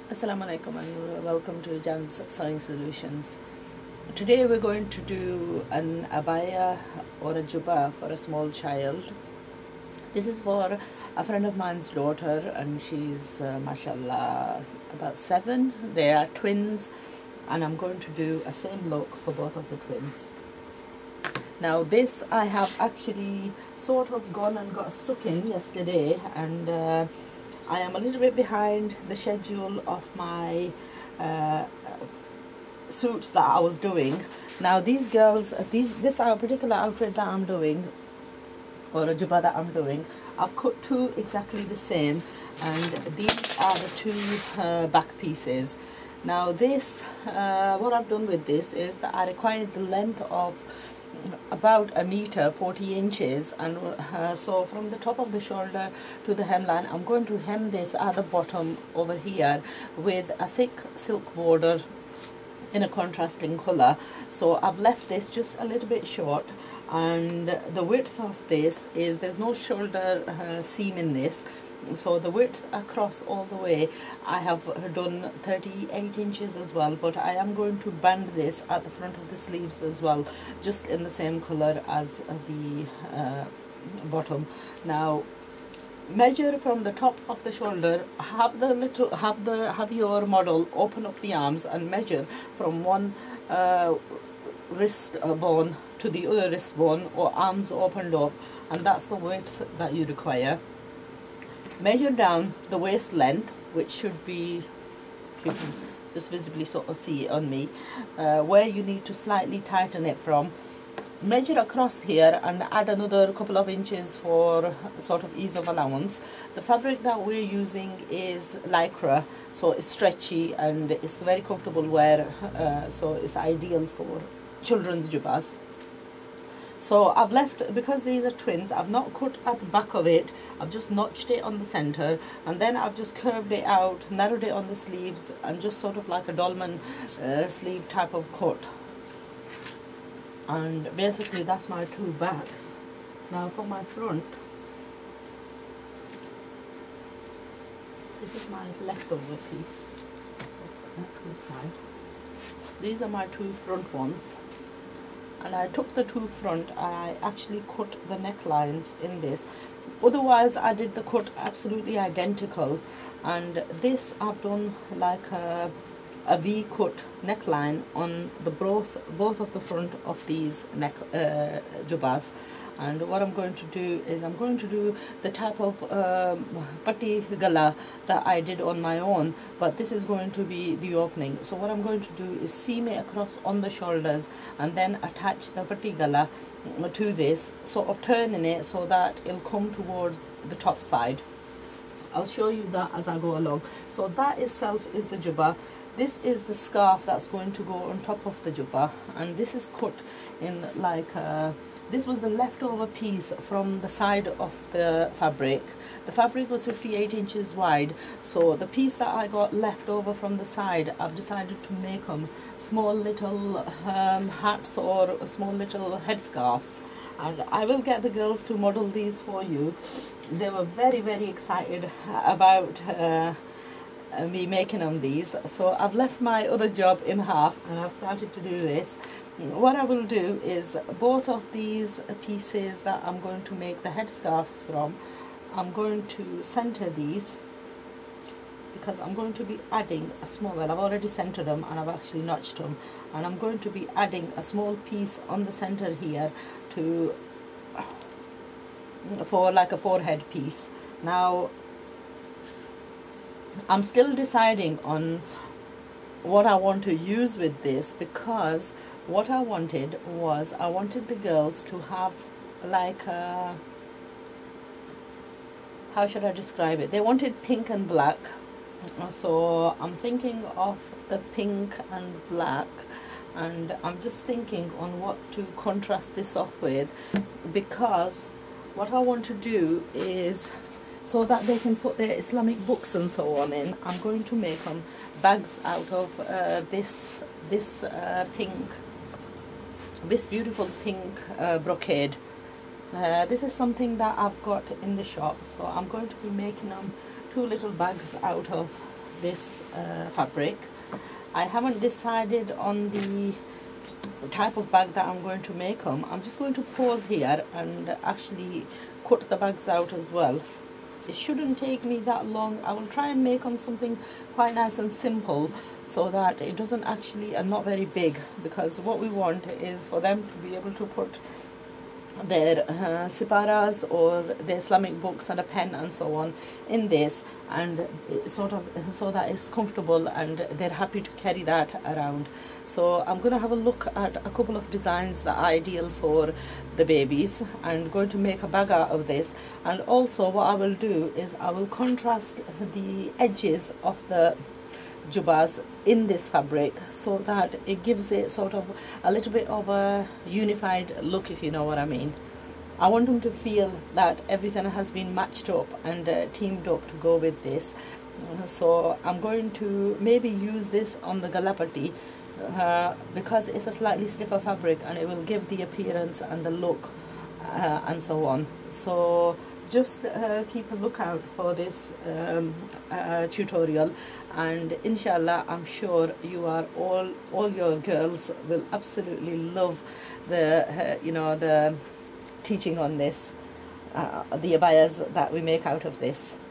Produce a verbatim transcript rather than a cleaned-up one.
Assalamu alaikum and welcome to Jan's Sewing Solutions. Today we're going to do an abaya or a jubba for a small child. This is for a friend of mine's daughter, and she's uh, mashallah about seven. They are twins, and I'm going to do a same look for both of the twins. Now this I have actually sort of gone and got stuck in yesterday, and uh, I am a little bit behind the schedule of my uh, suits that I was doing. Now these girls, these this our particular outfit that I'm doing, or a jubba that I'm doing, I've cut two exactly the same, and these are the two uh, back pieces. Now this, uh, what I've done with this is that I required the length of about a meter forty inches, and uh, so from the top of the shoulder to the hemline I'm going to hem this at the bottom over here with a thick silk border in a contrasting color. So I've left this just a little bit short, and the width of this is, there's no shoulder uh, seam in this, so the width across all the way I have done thirty-eight inches as well, but I am going to band this at the front of the sleeves as well, just in the same color as the uh, bottom. Now measure from the top of the shoulder, have the little have the have your model open up the arms and measure from one uh, wrist bone to the other wrist bone, or arms opened up, and that's the width that you require. Measure down the waist length, which should be, you can just visibly sort of see it on me, uh, where you need to slightly tighten it from. Measure across here and add another couple of inches for sort of ease of allowance. The fabric that we're using is lycra, so it's stretchy and it's very comfortable wear, uh, so it's ideal for children's jubbas. So I've left, because these are twins, I've not cut at the back of it, I've just notched it on the center, and then I've just curved it out, narrowed it on the sleeves, and just sort of like a dolman uh, sleeve type of cut. And basically that's my two backs. Now for my front, this is my leftover piece, so that to the side. These are my two front ones, and I took the two front and I actually cut the necklines in this. Otherwise I did the cut absolutely identical, and this I've done like a, a V cut neckline on the both both of the front of these neck uh, jubbas. And what I'm going to do is I'm going to do the type of um, patti gala that I did on my own, but this is going to be the opening. So what I'm going to do is seam it across on the shoulders and then attach the patti gala to this, sort of turning it so that it'll come towards the top side. I'll show you that as I go along. So that itself is the jubba. This is the scarf that's going to go on top of the jubba, and this is cut in like a, this was the leftover piece from the side of the fabric. The fabric was fifty-eight inches wide, so the piece that I got left over from the side, I've decided to make them small little um, hats or small little headscarves, and I will get the girls to model these for you. They were very very excited about uh, me making them these. So I've left my other job in half and I've started to do this. What I will do is both of these pieces that I'm going to make the headscarves from, I'm going to center these, because I'm going to be adding a small, well I've already centered them and I've actually notched them, and I'm going to be adding a small piece on the center here to for like a forehead piece. Now I'm still deciding on what I want to use with this, because what I wanted was I wanted the girls to have like a, how should I describe it, they wanted pink and black, so I'm thinking of the pink and black, and I'm just thinking on what to contrast this off with, because what I want to do is, so that they can put their Islamic books and so on in, I'm going to make them bags out of uh, this this uh, pink, this beautiful pink uh, brocade. Uh, this is something that I've got in the shop, so I'm going to be making them two little bags out of this uh, fabric. I haven't decided on the type of bag that I'm going to make them. I'm just going to pause here and actually cut the bags out as well. It shouldn't take me that long. I will try and make them something quite nice and simple so that it doesn't actually, and not very big, because what we want is for them to be able to put their uh, siparas or their Islamic books and a pen and so on in this, and sort of so that it's comfortable and they're happy to carry that around. So I'm going to have a look at a couple of designs that are ideal for the babies and going to make a bag out of this. And also what I will do is I will contrast the edges of the jubbas in this fabric so that it gives it sort of a little bit of a unified look, if you know what I mean. I want them to feel that everything has been matched up and uh, teamed up to go with this. So I'm going to maybe use this on the galapati uh, because it's a slightly stiffer fabric and it will give the appearance and the look uh, and so on. So just uh, keep a lookout for this um, uh, tutorial, and inshallah I'm sure you are all all your girls will absolutely love the uh, you know the teaching on this, uh, the abayas that we make out of this.